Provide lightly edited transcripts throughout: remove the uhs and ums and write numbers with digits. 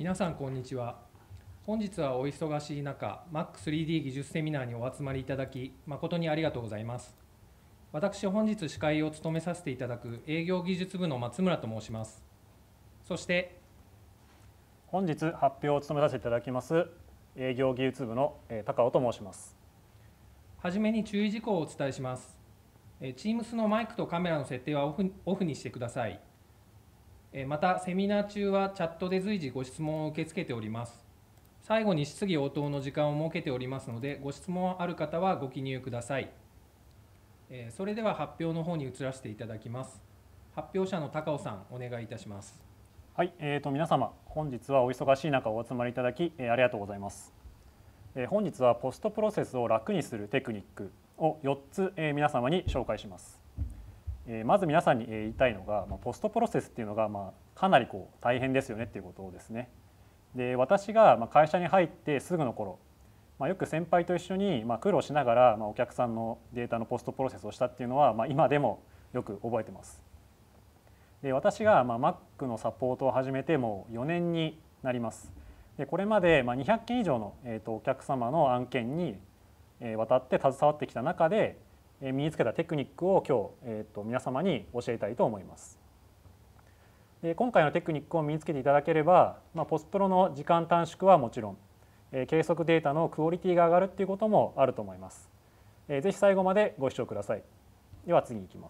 皆さんこんにちは。本日はお忙しい中、Mac3D 技術セミナーにお集まりいただき、誠にありがとうございます。私、本日司会を務めさせていただく営業技術部の松村と申します。そして、 本日発表を務めさせていただきます営業技術部の高尾と申します。 はじめに注意事項をお伝えします。Teams のマイクとカメラの設定はオフにしてください。また、セミナー中はチャットで随時ご質問を受け付けております。最後に質疑応答の時間を設けておりますので、ご質問ある方はご記入ください。それでは発表の方に移らせていただきます。発表者の高尾さん、お願いいたします。 はい、皆様、本日はお忙しい中お集まりいただき、ありがとうございます。本日はポストプロセスを楽にするテクニックを4つ、皆様に紹介します。まず皆さんに言いたいのが、ポストプロセスっていうのが、かなり大変ですよねっていうことですね。で、私が会社に入ってすぐの頃、よく先輩と一緒に苦労しながらお客さんのデータのポストプロセスをしたっていうのは今でもよく覚えてます。で、私がMac のサポートを始めてもう4年になります。で、これまで200件以上のお客様の案件にわたって携わってきた中で身につけたテクニックを今日皆様に教えたいと思います。で、今回のテクニックを身につけていただければ、ポスプロの時間短縮はもちろん計測データのクオリティが上がるっていうこともあると思います。ぜひ最後までご視聴ください。では次に行きます。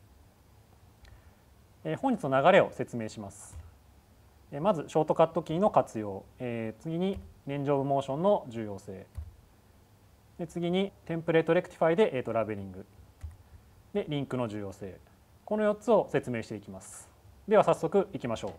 本日の流れを説明します。まずショートカットキーの活用、次にレンジオブモーションの重要性、で次にテンプレートレクティファイでラベリングでリンクの重要性、この4つを説明していきます。では早速いきましょ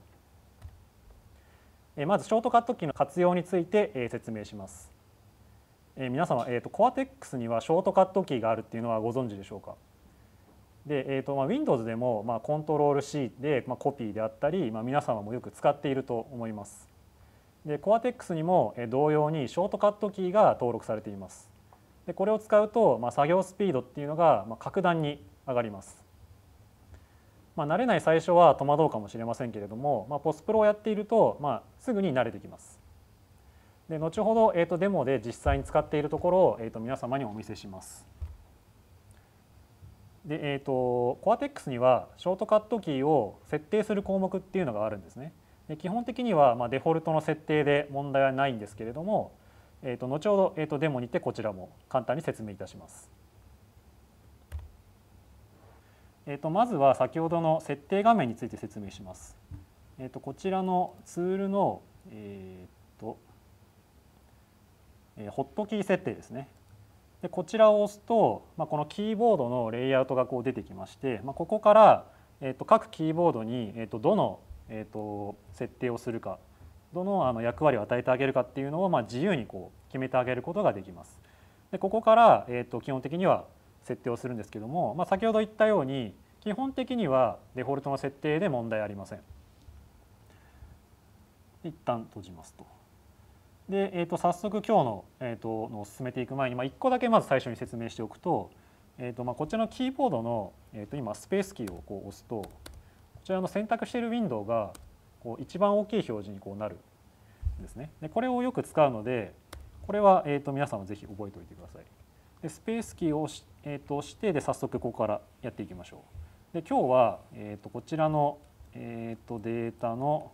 う。まずショートカットキーの活用について説明します。皆様、Cortex にはショートカットキーがあるっていうのはご存知でしょうか。で、Windows でもコントロール C でコピーであったり、皆様もよく使っていると思います。で、Cortex にも同様にショートカットキーが登録されています。で、これを使うと作業スピードっていうのが格段に上がります。慣れない最初は戸惑うかもしれませんけれども、ポスプロをやっているとすぐに慣れてきます。で、後ほどデモで実際に使っているところを皆様にお見せします。で、Cortex にはショートカットキーを設定する項目っていうのがあるんですね。で、基本的にはデフォルトの設定で問題はないんですけれども、後ほどデモにてこちらも簡単に説明いたします。まずは先ほどの設定画面について説明します。こちらのツールの、ホットキー設定ですね。で、こちらを押すと、このキーボードのレイアウトが出てきまして、ここから、各キーボードに、どの、設定をするか、どの役割を与えてあげるかっていうのを自由に決めてあげることができます。で、ここから、基本的には設定をするんですけども、先ほど言ったように基本的にはデフォルトの設定で問題ありません。一旦閉じますと。で、早速今日のを進めていく前に、1個だけまず最初に説明しておくと、こちらのキーボードの、今スペースキーを押すと、こちらの選択しているウィンドウが一番大きい表示になるんですね。で、これをよく使うので、これは皆さんもぜひ覚えておいてください。で、スペースキーを押して、で早速ここからやっていきましょう。で、今日は、こちらの、データの、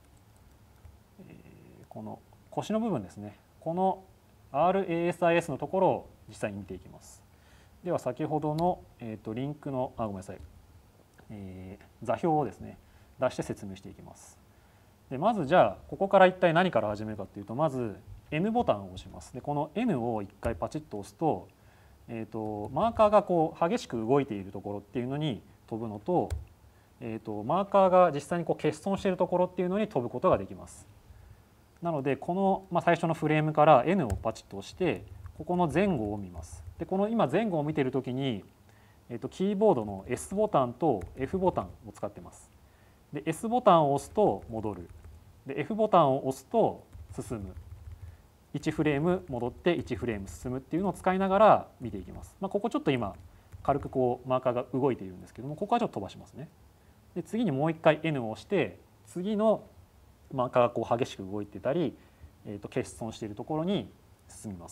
この腰の部分ですね、この RASIS のところを実際に見ていきます。では先ほどの、リンクのごめんなさい、座標をですね出して説明していきます。で、まずじゃあここから一体何から始めるかというと、まず N ボタンを押します。で、この N を一回パチッと押すと、マーカーが激しく動いているところっていうのに飛ぶのと、マーカーが実際に欠損しているところっていうのに飛ぶことができます。なのでこの最初のフレームから N をパチッと押して、ここの前後を見ます。で、この今前後を見ているときに、キーボードの S ボタンと F ボタンを使っています。で、S ボタンを押すと戻る。で、F ボタンを押すと進む。1フレーム戻って1フレーム進むっていうのを使いながら見ていきます。ここちょっと今軽くマーカーが動いているんですけども、ここはちょっと飛ばしますね。で、次にもう一回 N を押して、次のマーカーがこう激しく動いてたり、欠損しているところに進みます。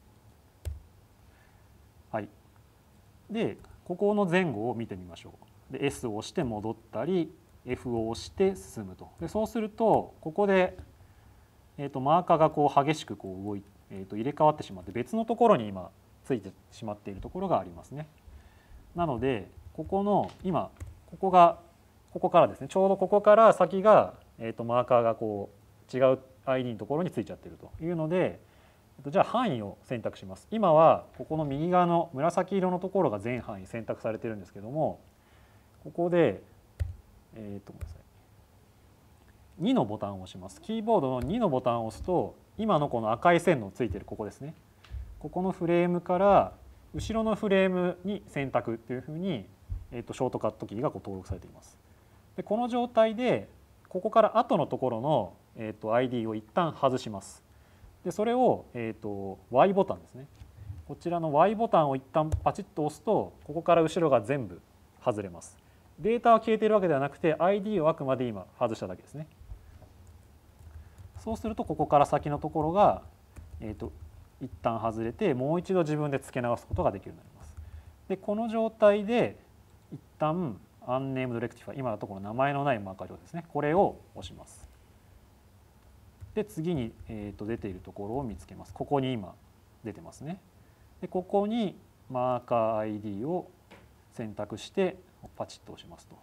はい、でここの前後を見てみましょう。で S を押して戻ったり F を押して進むと。でそうするとここで、マーカーがこう激しくこう動いて、入れ替わってしまって別のところに今ついてしまっているところがありますね。なのでここの今ここからですね、ちょうどここから先が、マーカーがこう違う ID のところについちゃっているというので、じゃあ範囲を選択します。今はここの右側の紫色のところが全範囲選択されているんですけども、ここで、ごめんなさい、2のボタンを押します。キーボードの2のボタンを押すと今のこの赤い線のついているここですね、ここのフレームから後ろのフレームに選択というふうに、ショートカットキーがこう登録されています。でこの状態でここから後のところの、ID を一旦外します。でそれを、Y ボタンですね、こちらの Y ボタンを一旦パチッと押すとここから後ろが全部外れます。データは消えているわけではなくて ID をあくまで今外しただけですね。そうするとここから先のところが、一旦外れてもう一度自分で付け直すことができるようになります。でこの状態で一旦Unnamed Rectifier、今のところ名前のないマーカー上ですね、これを押します。で次に、出ているところを見つけます。ここに今出てますね。でここにマーカー ID を選択してパチッと押しますと。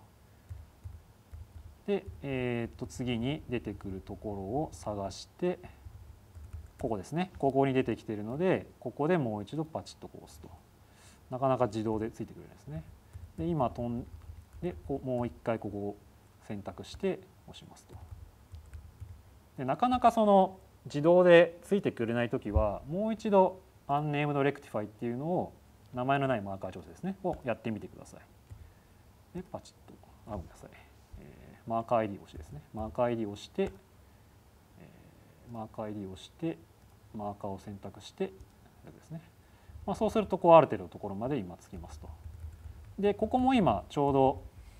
で、次に出てくるところを探してここですね、ここに出てきているのでここでもう一度パチッと押すと、なかなか自動でついてくれるんですね。で今飛んでもう一回ここを選択して押しますと。でなかなかその自動でついてくれないときはもう一度 Unnamed Rectify っていうのを名前のないマーカー調整ですねをやってみてください。でパチッとごめんなさい、マーカー ID 押しですね、マーカー ID を押して、マーカー ID を押してマーカーを選択してですね、そうするとこうある程度のところまで今つきますと。でここも今ちょうど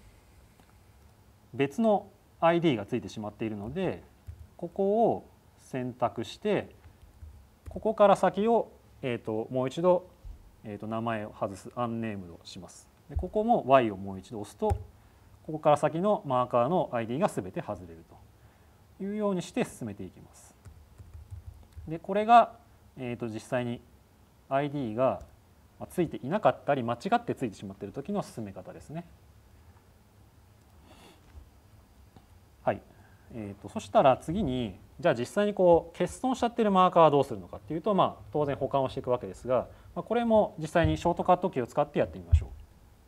別の ID がついてしまっているのでここを選択してここから先を、もう一度、名前を外すアンネームをします。でここも Y をもう一度押すとここから先のマーカーの ID が全て外れるというようにして進めていきます。でこれが、実際に ID がついていなかったり間違ってついてしまっている時の進め方ですね。はい、そしたら次にじゃあ実際にこう欠損しちゃっているマーカーはどうするのかっていうと、当然保管をしていくわけですが、これも実際にショートカットキーを使ってやってみましょう。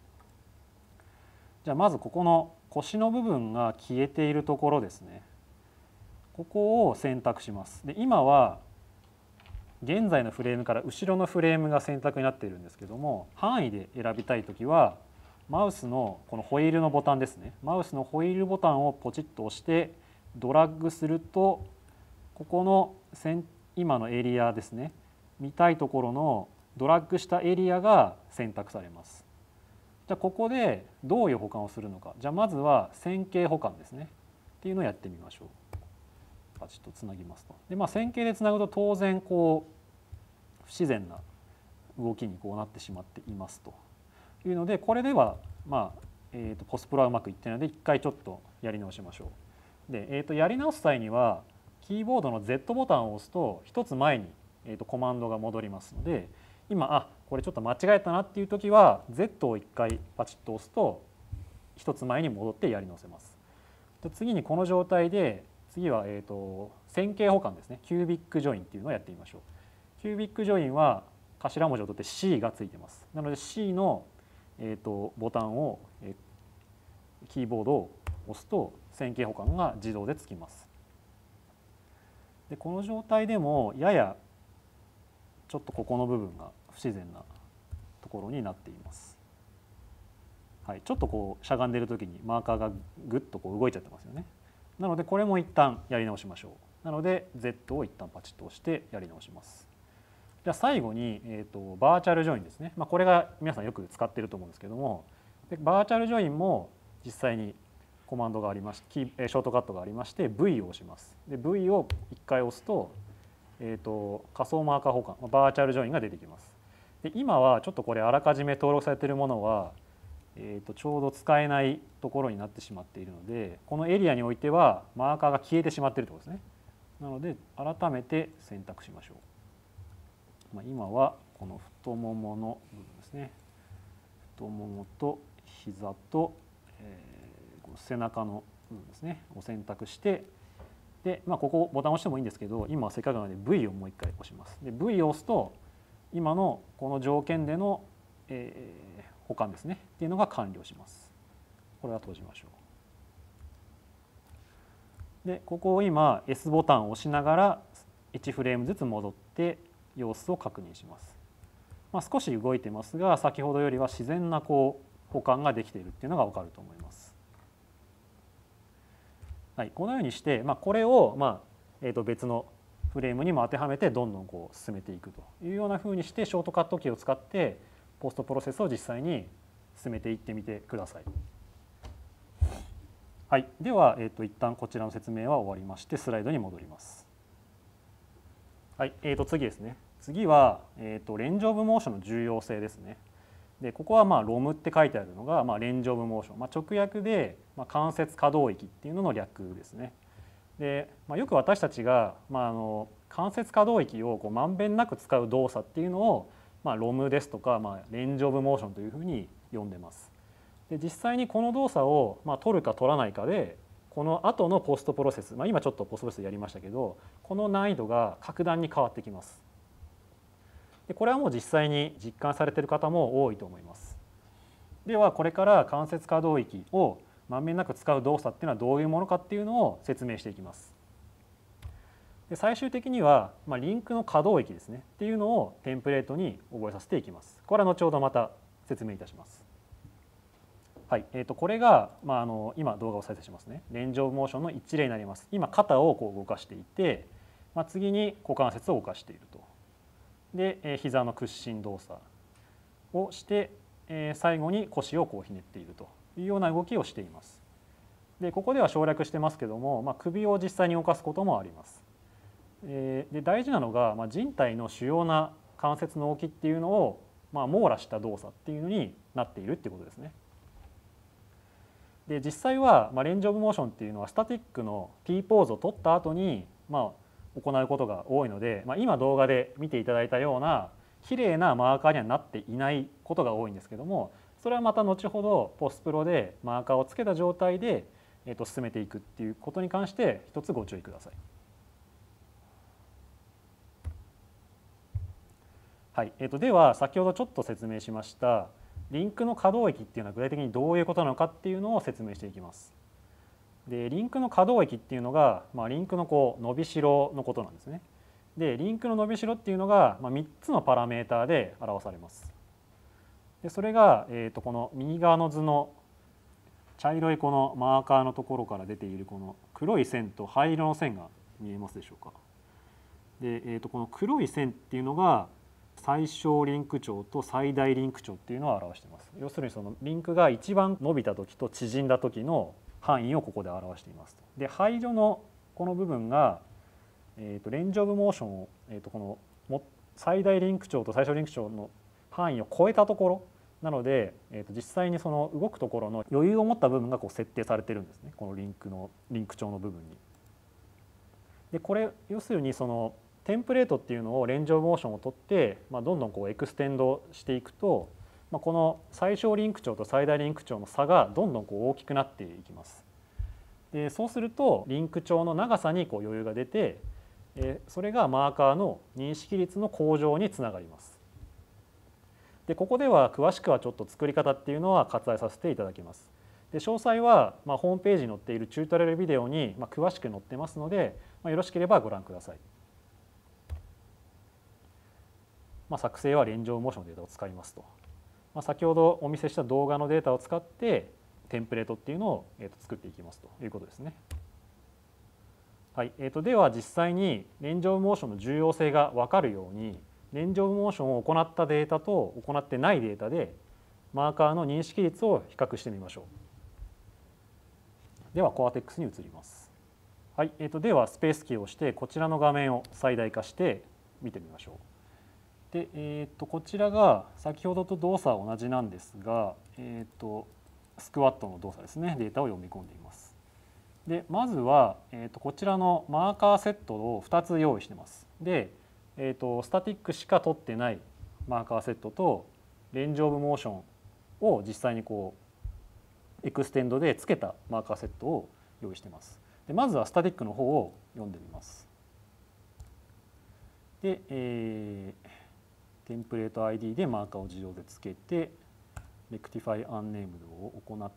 じゃあまずここの腰の部分が消えているところですね、ここを選択します。で今は現在のフレームから後ろのフレームが選択になっているんですけども、範囲で選びたいときはマウスのこのホイールのボタンですね、マウスのホイールボタンをポチッと押してドラッグするとここの今のエリアですね、見たいところのドラッグしたエリアが選択されます。じゃあここでどういう保管をするのか、じゃあまずは線形保管ですねっていうのをやってみましょう。パチッとつなぎますと。で線形でつなぐと当然こう不自然な動きにこうなってしまっていますというので、これではポスプロはうまくいってないので一回ちょっとやり直しましょう。で、やり直す際にはキーボードの Z ボタンを押すと一つ前に、コマンドが戻りますので、今これちょっと間違えたなっていう時は Z を一回パチッと押すと一つ前に戻ってやり直せます。で次にこの状態で次は、線形保管ですね、キュービックジョインっていうのをやってみましょう。キュービックジョインは頭文字を取って C がついてます。なので C の、ボタンを、キーボードを押すと線形保管が自動でつきます。でこの状態でもややちょっとここの部分が不自然なところになっています。はい、ちょっとこうしゃがんでいる時にマーカーがぐっとこう動いちゃってますよね。なのでこれも一旦やり直しましょう。なので Z を一旦パチッと押してやり直します。じゃあ最後に、バーチャルジョインですね。これが皆さんよく使っていると思うんですけども、でバーチャルジョインも実際にコマンドがありまして、ショートカットがありまして V を押します。で V を1回押すと、仮想マーカー保管バーチャルジョインが出てきます。で今はちょっとこれあらかじめ登録されているものは、ちょうど使えないところになってしまっているので、このエリアにおいてはマーカーが消えてしまっているということですね。なので改めて選択しましょう。今はこの太ももの部分ですね。太ももと膝と、この背中の部分ですねを選択して、で、ここボタンを押してもいいんですけど、今はせっかくなので V をもう一回押します。で V を押すと今のこの条件での、保管ですねっていうのが完了します。これは閉じましょう。でここを今 S ボタンを押しながら1フレームずつ戻って様子を確認します。少し動いてますが、先ほどよりは自然な保管ができているっていうのが分かると思います。はい、このようにして、これを、別のフレームにも当てはめてどんどん進めていくというようなふうにして、ショートカットキーを使ってポストプロセスを実際に進めていってみてください。はい、では、一旦こちらの説明は終わりましてスライドに戻ります。はい、次ですね。次は、レンジオブモーションの重要性ですね。でここはROMって書いてあるのが、レンジオブモーション、直訳で、関節可動域っていうのの略ですね。で、よく私たちが、関節可動域をまんべんなく使う動作っていうのを、ROMですとか、レンジオブモーションというふうに呼んでます。で実際にこの動作を、取るか取らないかでこの後のポストプロセス、今ちょっとポストプロセスやりましたけど、この難易度が格段に変わってきます。でこれはもう実際に実感されている方も多いと思います。ではこれから関節可動域をまんべんなく使う動作っていうのはどういうものかっていうのを説明していきます。で最終的には、リンクの可動域ですねっていうのをテンプレートに覚えさせていきます。これは後ほどまた説明いたします。はい、これが、今動画を再生しますね。レンジオブモーションの一例になります。今肩を動かしていて、次に股関節を動かしていると。で膝の屈伸動作をして、最後に腰をひねっているというような動きをしています。でここでは省略してますけども、首を実際に動かすこともあります。で大事なのが、人体の主要な関節の動きっていうのを、網羅した動作っていうのになっているっていうことですね。で実際は、レンジオブモーションっていうのはスタティックの T ポーズを取った後に、行うことが多いので、今動画で見ていただいたような綺麗なマーカーにはなっていないことが多いんですけども、それはまた後ほどポストプロでマーカーをつけた状態で進めていくっていうことに関して一つご注意ください。はい、では先ほどちょっと説明しましたリンクの可動域っていうのは具体的にどういうことなのかっていうのを説明していきます。でリンクの可動域っていうのが、リンクの伸びしろのことなんですね。でリンクの伸びしろっていうのが、3つのパラメータで表されます。でそれが、この右側の図の茶色いこのマーカーのところから出ているこの黒い線と灰色の線が見えますでしょうか。で、この黒い線っていうのが最小リンク長と最大リンク長っていうのを表しています。要するにそのリンクが一番伸びた時と縮んだ時の範囲をここで表しています。で灰色のこの部分が、レンジオブモーションを、この最大リンク長と最小リンク長の範囲を超えたところなので、実際にその動くところの余裕を持った部分が設定されてるんですね、このリンク長の部分に。でこれ要するにそのテンプレートっていうのをレンジオブモーションを取って、どんどんエクステンドしていくと、この最小リンク長と最大リンク長の差がどんどん大きくなっていきます。でそうするとリンク長の長さに余裕が出て、それがマーカーの認識率の向上につながります。でここでは詳しくはちょっと作り方っていうのは割愛させていただきます。で詳細はホームページに載っているチュートリアルビデオに詳しく載ってますので、よろしければご覧ください。作成はレンジオブモーションのデータを使いますと。先ほどお見せした動画のデータを使ってテンプレートっていうのを作っていきますということですね。はい、では実際にレンジオブモーションの重要性が分かるように、レンジオブモーションを行ったデータと行ってないデータでマーカーの認識率を比較してみましょではコアテックスに移ります。はい、ではスペースキーを押してこちらの画面を最大化して見てみましょう。で、こちらが先ほどと動作は同じなんですが、スクワットの動作ですね、データを読み込んでいます。でまずは、こちらのマーカーセットを2つ用意してます。で、スタティックしか取ってないマーカーセットとレンジオブモーションを実際にこうエクステンドでつけたマーカーセットを用意してます。でまずはスタティックの方を読んでみます。で、テンプレート ID でマーカーを自動でつけて、Rectify Unnamed を行って、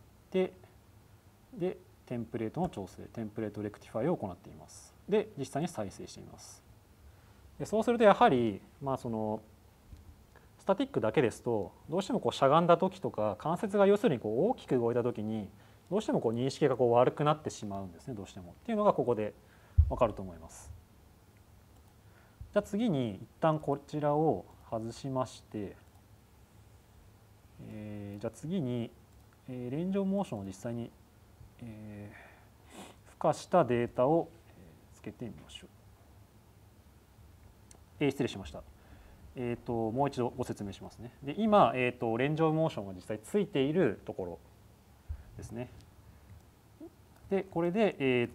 でテンプレートの調整、テンプレートレクティファイを行っています。で実際に再生しています。でそうするとやはり、そのスタティックだけですとどうしてもこうしゃがんだ時とか関節が要するにこう大きく動いた時にどうしてもこう認識がこう悪くなってしまうんですね、どうしても。っていうのがここで分かると思います。じゃあ次に一旦こちらを外しまして、じゃあ次にレンジオブモーションを実際に付加したデータをつけてみましょう。失礼しました。もう一度ご説明しますね。で今、レンジオブモーションが実際ついているところですね。でこれで、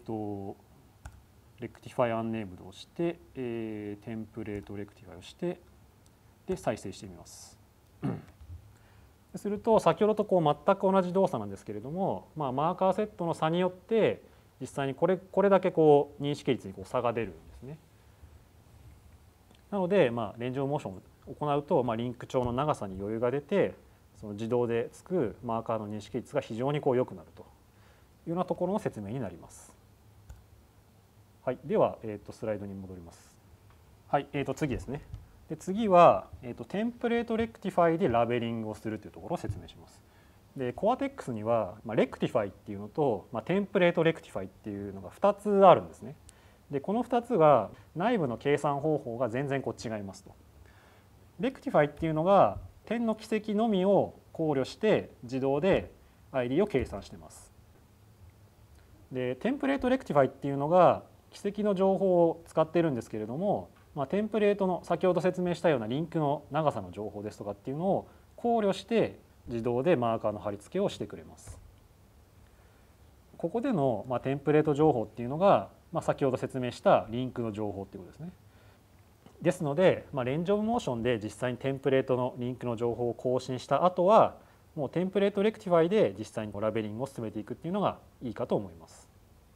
レクティファイアンネームドをして、テンプレートレクティファイをしてで再生してみます。すると先ほどとこう全く同じ動作なんですけれども、マーカーセットの差によって実際にこれだけこう認識率にこう差が出るんですね。なので、レンジオブモーションを行うと、リンク長の長さに余裕が出てその自動でつくマーカーの認識率が非常にこう良くなるというようなところの説明になります。はい、では、スライドに戻ります。はい、次ですね。で次は、テンプレートレクティファイでラベリングをするというところを説明します。でコアテックスには、レクティファイっていうのと、テンプレートレクティファイっていうのが2つあるんですね。でこの2つが内部の計算方法が全然こう違いますと。レクティファイっていうのが点の軌跡のみを考慮して自動で ID を計算してます。でテンプレートレクティファイっていうのが軌跡の情報を使っているんですけれども、テンプレートの先ほど説明したようなリンクの長さの情報ですとかっていうのを考慮して自動でマーカーの貼り付けをしてくれます。ここでのテンプレート情報っていうのが先ほど説明したリンクの情報っていうことですね。ですので、レンジオブモーションで実際にテンプレートのリンクの情報を更新した後はもうテンプレートレクティファイで実際にラベリングを進めていくっていうのがいいかと思います。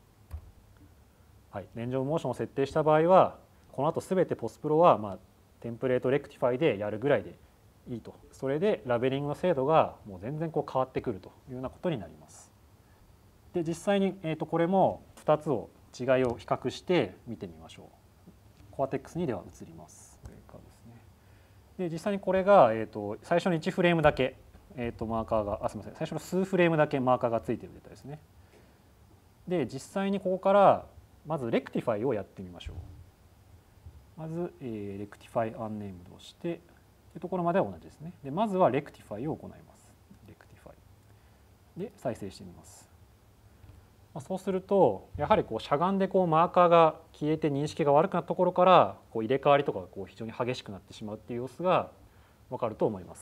はい、レンジオブモーションを設定した場合はこの後すべてポスプロはテンプレートレクティファイでやるぐらいでいいと。それでラベリングの精度がもう全然こう変わってくるというようなことになります。で実際にこれも2つを違いを比較して見てみましょう。コアテックスにでは移ります。で実際にこれが最初の1フレームだけマーカーがすみません、最初の数フレームだけマーカーがついているデータですね。で実際にここからまずレクティファイをやってみましょう。まずレクティファイアンネームドをしてというところまでは同じですね。でまずはレクティファイを行います。レクティファイで再生してみます。そうするとやはりこうしゃがんでこうマーカーが消えて認識が悪くなったところからこう入れ替わりとかがこう非常に激しくなってしまうっていう様子が分かると思います。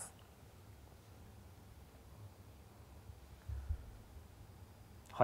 はい。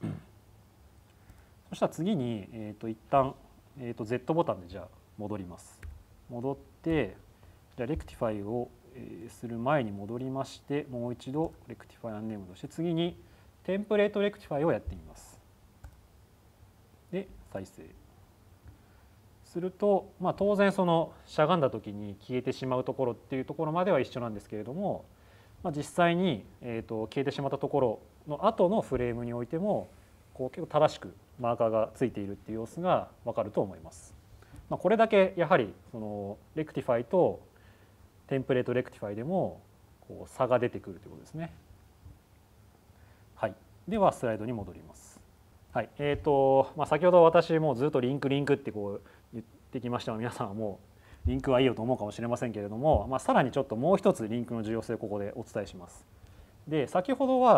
そしたら次に一旦Z ボタンでじゃあ戻ります。戻ってじゃあレクティファイをする前に戻りましてもう一度レクティファイアンネームとして次にテンプレートレクティファイをやってみます。で再生すると、当然そのしゃがんだ時に消えてしまうところっていうところまでは一緒なんですけれども、実際に消えてしまったところの後のフレームにおいてもこう結構正しくマーカーがついているっていう様子が分かると思います。これだけやはりそのレクティファイとテンプレートレクティファイでもこう差が出てくるということですね。はい、ではスライドに戻ります。はい、先ほど私もずっとリンクってこう言ってきましたが、皆さんはもうリンクはいいよと思うかもしれませんけれども、さらにちょっともう一つリンクの重要性をここでお伝えします。で先ほどは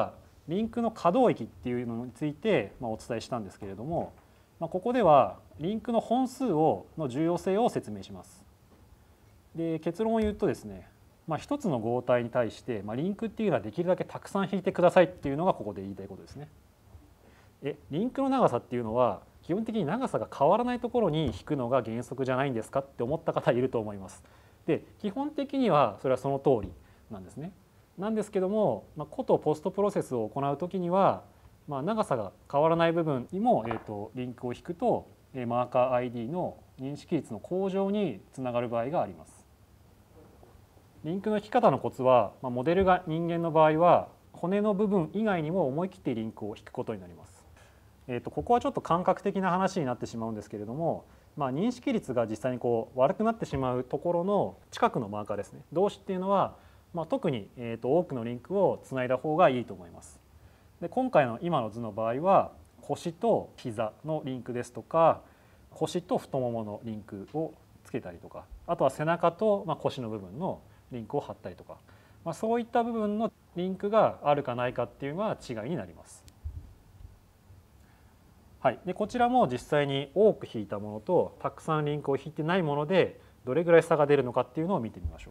リンクの可動域っていうのについてお伝えしたんですけれども、ここではリンクの本数の重要性を説明します。で、結論を言うとですね、一つの合体に対して、リンクっていうのはできるだけたくさん引いてくださいっていうのがここで言いたいことですね。リンクの長さっていうのは基本的に長さが変わらないところに引くのが原則じゃないんですかって思った方いると思います。で、基本的にはそれはその通りなんですね。なんですけども、ことポストプロセスを行うときには、長さが変わらない部分にも、リンクを引くとマーカー ID の認識率の向上につながる場合があります。リンクの引き方のコツは、モデルが人間の場合は骨の部分以外にも思い切ってリンクを引くことになります。ここはちょっと感覚的な話になってしまうんですけれども、認識率が実際に悪くなってしまうところの近くのマーカーですね、同士っていうのは、特に多くのリンクをつないだ方がいいと思います。で、今回の今の図の場合は腰と膝のリンクですとか、腰と太もものリンクをつけたりとか、あとは背中と腰の部分のリンクを貼ったりとか、そういった部分のリンクがあるかないかっていうのは違いになります。はい、でこちらも実際に多く引いたものとたくさんリンクを引いてないものでどれぐらい差が出るのかっていうのを見てみましょ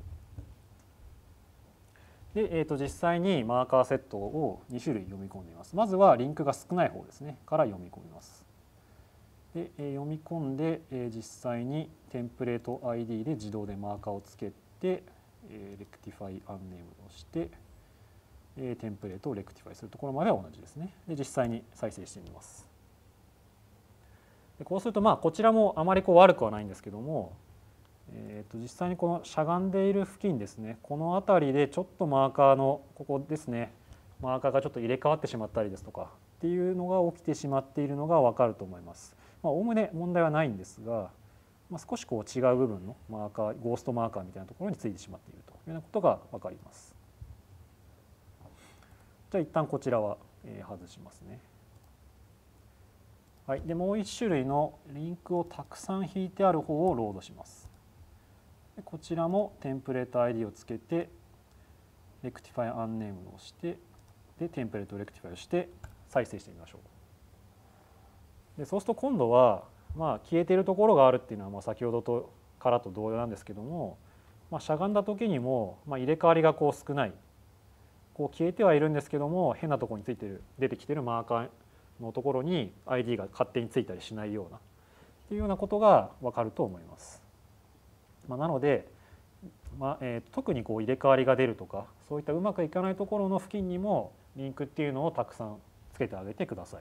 う。で、実際にマーカーセットを2種類読み込んでみます。まずはリンクが少ない方ですねから読み込みます。で、読み込んで、実際にテンプレート ID で自動でマーカーをつけて、レクティファイアンネームをして、テンプレートをレクティファイするところまでは同じですね。で、実際に再生してみます。でこうするとこちらもあまり悪くはないんですけども、実際にこのしゃがんでいる付近ですね、この辺りでちょっとマーカーのここですね、マーカーがちょっと入れ替わってしまったりですとかっていうのが起きてしまっているのが分かると思います。おおむね問題はないんですが、少し違う部分のマーカー、ゴーストマーカーみたいなところについてしまっているというようなことが分かります。じゃあ一旦こちらは外しますね。はい、でもう1種類のリンクをたくさん引いてある方をロードします。でこちらもテンプレート ID をつけてレクティファイアンネームをしてでテンプレートレクティファイをして再生してみましょう。でそうすると今度は消えているところがあるっていうのは先ほどからと同様なんですけども、しゃがんだ時にも入れ替わりが少ない、消えてはいるんですけども変なところについてる出てきてるマーカーのところに ID が勝手についたりしないようなっていうようなことが分かると思います。なので、特に入れ替わりが出るとかそういったうまくいかないところの付近にもリンクっていうのをたくさんつけてあげてください。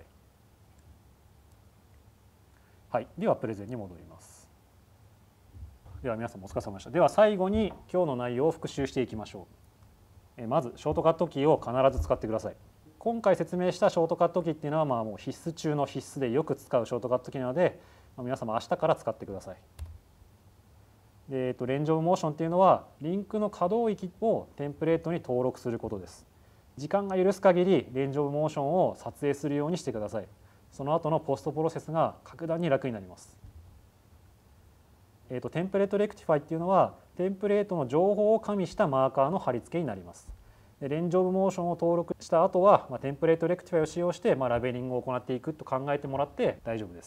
はい、ではプレゼンに戻ります。では皆さんもお疲れ様でした。では最後に今日の内容を復習していきましょう。まずショートカットキーを必ず使ってください。今回説明したショートカットキーっていうのはもう必須中の必須でよく使うショートカットキーなので、皆様明日から使ってください。で、レンジオブモーションっていうのはリンクの可動域をテンプレートに登録することです。時間が許す限りレンジオブモーションを撮影するようにしてください。その後のポストプロセスが格段に楽になります。テンプレートレクティファイっていうのはテンプレートの情報を加味したマーカーの貼り付けになります。レンジオブモーションを登録した後は、テンプレートレクティファイを使用して、ラベリングを行っていくと考えてもらって大丈夫です。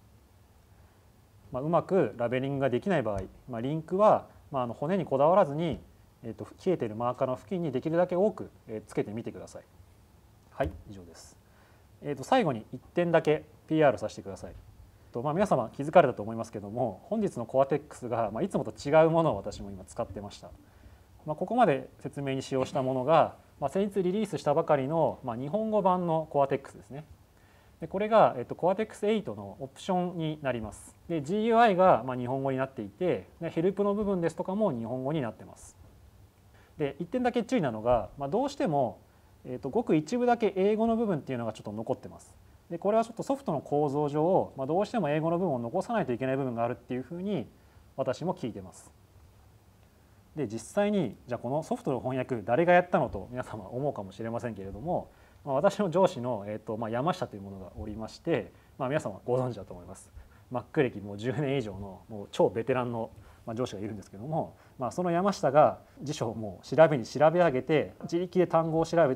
うまくラベリングができない場合、リンクは、骨にこだわらずに、消えているマーカーの付近にできるだけ多くつけてみてください。はい、以上です。最後に1点だけ PR させてください。皆様気づかれたと思いますけども、本日のコアテックスがいつもと違うものを私も今使ってました。ここまで説明に使用したものが、先日リリースしたばかりの日本語版のコアテックスですね。でこれがコアテックス8のオプションになります。で GUI が日本語になっていて、ヘルプの部分ですとかも日本語になってます。で1点だけ注意なのが、どうしてもごく一部だけ英語の部分っていうのがちょっと残ってます。でこれはちょっとソフトの構造上、どうしても英語の部分を残さないといけない部分があるっていうふうに私も聞いてます。で実際にじゃあこのソフトの翻訳誰がやったのと皆様思うかもしれませんけれども、私の上司の、山下というものがおりまして、皆様ご存知だと思います。Mac 歴もう10年以上のもう超ベテランの上司がいるんですけども、その山下が辞書をもう調べに調べ上げて自力で単語を調べて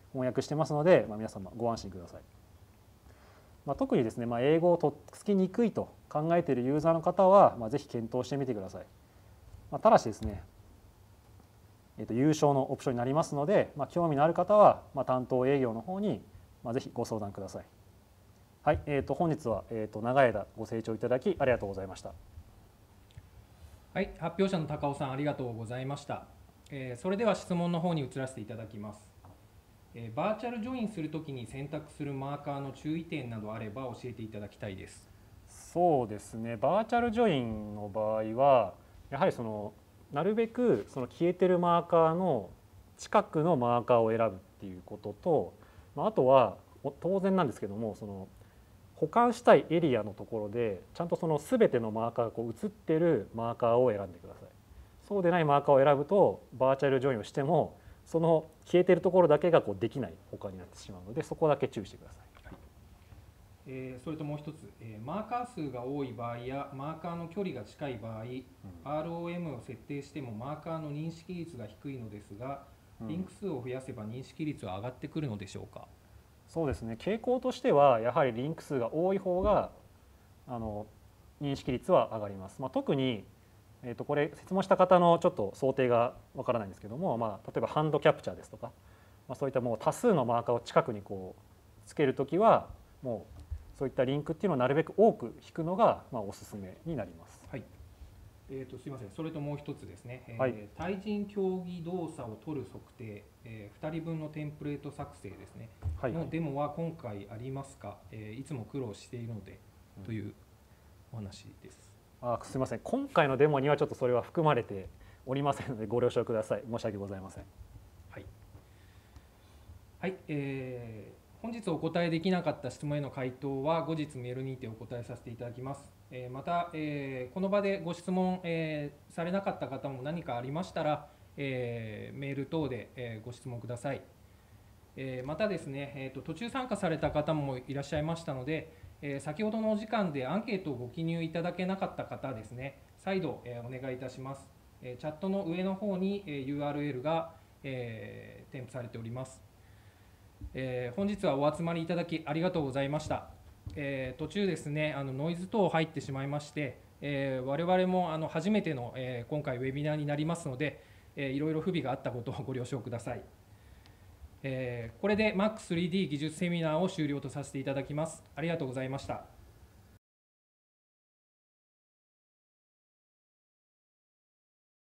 翻訳してますので、皆様ご安心ください。特にですね、英語をとっつきにくいと考えているユーザーの方は、ぜひ検討してみてください。ただしですね、有償のオプションになりますので、興味のある方は、担当営業の方に、ぜひご相談ください。はい、本日は、長い間ご清聴いただきありがとうございました。 はい、発表者の高尾さんありがとうございました。それでは質問の方に移らせていただきます。バーチャルジョインするときに選択するマーカーの注意点などあれば教えていただきたいです。 そうですね、バーチャルジョインの場合はやはりなるべく消えてるマーカーの近くのマーカーを選ぶっていうことと、あとは当然なんですけども、保管したいエリアのところでちゃんと全てのマーカーが映ってるマーカーを選んでください。そうでないマーカーを選ぶとバーチャルジョインをしても消えてるところだけができない保管になってしまうので、そこだけ注意してください。 はい、それともう一つ、マーカー数が多い場合やマーカーの距離が近い場合、ROM を設定してもマーカーの認識率が低いのですが、リンク数を増やせば認識率は上がってくるのでしょうか。 そうですね、傾向としてはやはりリンク数が多い方が認識率は上がります。特にこれ質問した方のちょっと想定がわからないんですけども、例えばハンドキャプチャーですとか、そういったもう多数のマーカーを近くにつけるときはもうそういったリンクっていうのをなるべく多く引くのがおすすめになります。 はい。すみません、それともう一つですね、 はい、 対人競技動作を取る測定、2人分のテンプレート作成ですね、のデモは今回ありますか、いつも苦労しているので、というお話です。 すみません、今回のデモにはちょっとそれは含まれておりませんのでご了承ください。申し訳ございません。 はい、はい、本日お答えできなかった質問への回答は後日メールにてお答えさせていただきます。また、この場でご質問、されなかった方も何かありましたら、メール等で、ご質問ください。またですね、途中参加された方もいらっしゃいましたので、先ほどのお時間でアンケートをご記入いただけなかった方ですね、再度、お願いいたします。チャットの上の方に、URL が、添付されております。本日はお集まりいただきありがとうございました。途中ですね、ノイズ等入ってしまいまして、我々も初めての、今回ウェビナーになりますので、いろいろ不備があったことをご了承ください。これで Mac3D 技術セミナーを終了とさせていただきます。ありがとうございました。